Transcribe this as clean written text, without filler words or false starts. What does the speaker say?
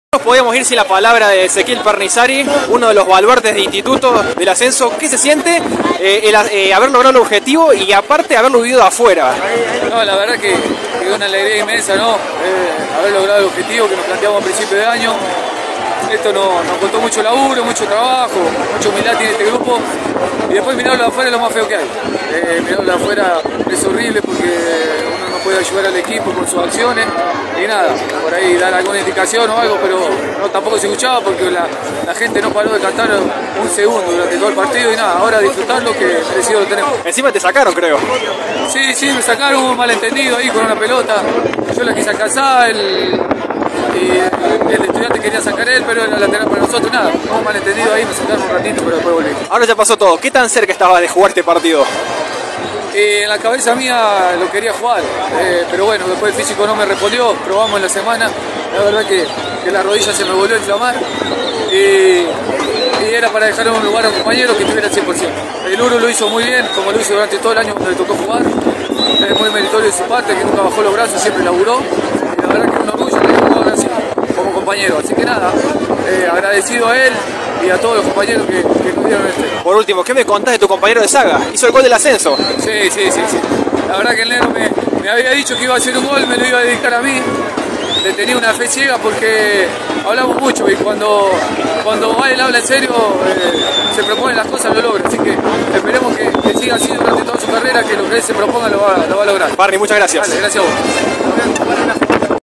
No podíamos ir sin la palabra de Ezequiel Pernizari, uno de los baluartes de Instituto del Ascenso. ¿Qué se siente haber logrado el objetivo y aparte haberlo vivido de afuera? No, la verdad que una alegría inmensa, ¿no? Haber logrado el objetivo que nos planteamos a principio de año. Esto nos costó mucho laburo, mucho trabajo, mucha humildad tiene este grupo. Y después mirarlo de afuera es lo más feo que hay. Mirarlo de afuera es horrible porque uno no puede ayudar al equipo con sus acciones. Y nada, por ahí dar alguna indicación o algo, pero no, tampoco se escuchaba porque la gente no paró de cantar un segundo durante todo el partido. Y nada, ahora disfrutarlo que merecido lo tenemos. Encima te sacaron, creo. Sí, me sacaron un malentendido ahí con una pelota. Yo la quise alcanzar, el estudiante quería sacar él, pero era lateral para nosotros, nada, un malentendido ahí, me sacaron un ratito, pero después volví. Ahora ya pasó todo. ¿Qué tan cerca estabas de jugar este partido? En la cabeza mía lo quería jugar, pero bueno, después el físico no me respondió, probamos en la semana, la verdad que la rodilla se me volvió a inflamar y era para dejar un lugar a un compañero que estuviera al 100%. El Uru lo hizo muy bien, como lo hizo durante todo el año cuando le tocó jugar, es muy meritorio de su parte, que nunca bajó los brazos, siempre laburó, y la verdad que es un orgullo tener un jugador así como compañero, así que nada, agradecido a él y a todos los compañeros que nos dieron este. Por último, ¿qué me contás de tu compañero de saga? Hizo el gol del ascenso. Sí. La verdad que el negro me había dicho que iba a hacer un gol, me lo iba a dedicar a mí. Le tenía una fe ciega porque hablamos mucho y cuando él habla en serio, se propone las cosas, lo logra. Así que esperemos que siga así durante toda su carrera, que lo que él se proponga lo va a lograr. Barry, muchas gracias. Dale, gracias a vos.